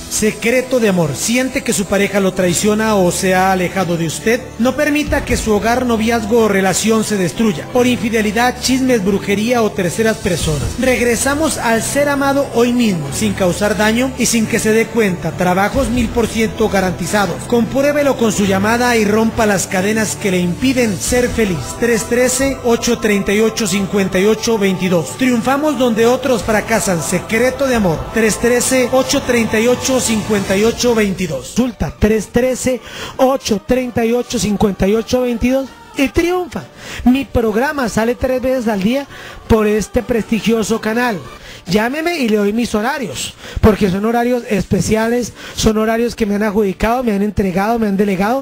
Secreto de amor. ¿Siente que su pareja lo traiciona o se ha alejado de usted? No permita que su hogar, noviazgo o relación se destruya por infidelidad, chismes, brujería o terceras personas. Regresamos al ser amado hoy mismo, sin causar daño y sin que se dé cuenta. Trabajos 1000% garantizados. Compruébelo con su llamada y rompa las cadenas que le impiden ser feliz. 313-838-5822. Triunfamos donde otros fracasan. Secreto de amor. 313-838-5822. Consulta 313-838-5822 y triunfa. Mi programa sale 3 veces al día por este prestigioso canal. Llámeme y le doy mis horarios, porque son horarios especiales, son horarios que me han adjudicado, me han entregado, me han delegado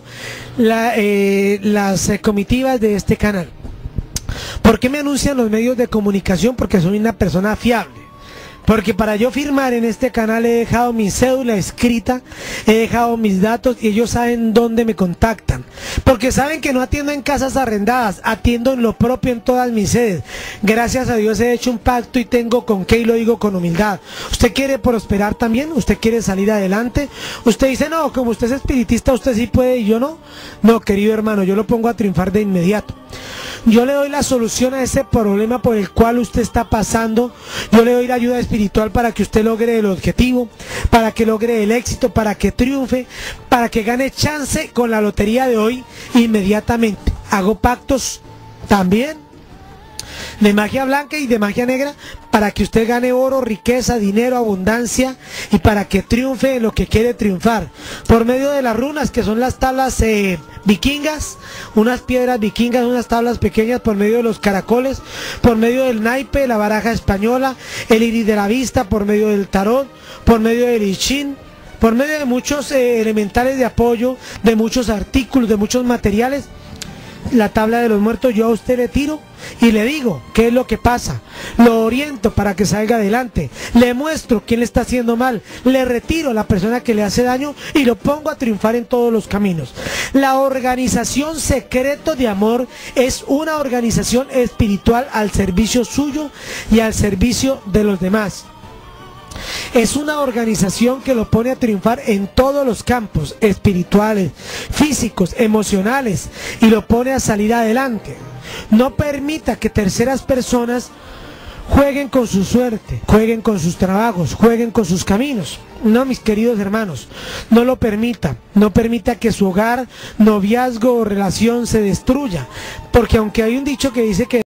las comitivas de este canal. ¿Por qué me anuncian los medios de comunicación? Porque soy una persona fiable. Porque para yo firmar en este canal he dejado mi cédula escrita, he dejado mis datos y ellos saben dónde me contactan. Porque saben que no atiendo en casas arrendadas, atiendo en lo propio en todas mis sedes. Gracias a Dios he hecho un pacto y tengo con qué, y lo digo con humildad. ¿Usted quiere prosperar también? ¿Usted quiere salir adelante? Usted dice, no, como usted es espiritista, usted sí puede y yo no. No, querido hermano, yo lo pongo a triunfar de inmediato. Yo le doy la solución a ese problema por el cual usted está pasando. Yo le doy la ayuda espiritual para que usted logre el objetivo, para que logre el éxito, para que triunfe, para que gane chance con la lotería de hoy inmediatamente. Hago pactos también de magia blanca y de magia negra para que usted gane oro, riqueza, dinero, abundancia y para que triunfe en lo que quiere triunfar por medio de las runas, que son las tablas vikingas, unas piedras vikingas, unas tablas pequeñas, por medio de los caracoles, por medio del naipe, la baraja española, el iris de la vista, por medio del tarot, por medio del I Ching, por medio de muchos elementales de apoyo, de muchos artículos, de muchos materiales. La tabla de los muertos yo a usted le tiro y le digo qué es lo que pasa, lo oriento para que salga adelante, le muestro quién le está haciendo mal, le retiro a la persona que le hace daño y lo pongo a triunfar en todos los caminos. La organización Secreto de Amor es una organización espiritual al servicio suyo y al servicio de los demás. Es una organización que lo pone a triunfar en todos los campos espirituales, físicos, emocionales y lo pone a salir adelante. No permita que terceras personas jueguen con su suerte, jueguen con sus trabajos, jueguen con sus caminos. No, mis queridos hermanos, no lo permita. No permita que su hogar, noviazgo o relación se destruya. Porque aunque hay un dicho que dice que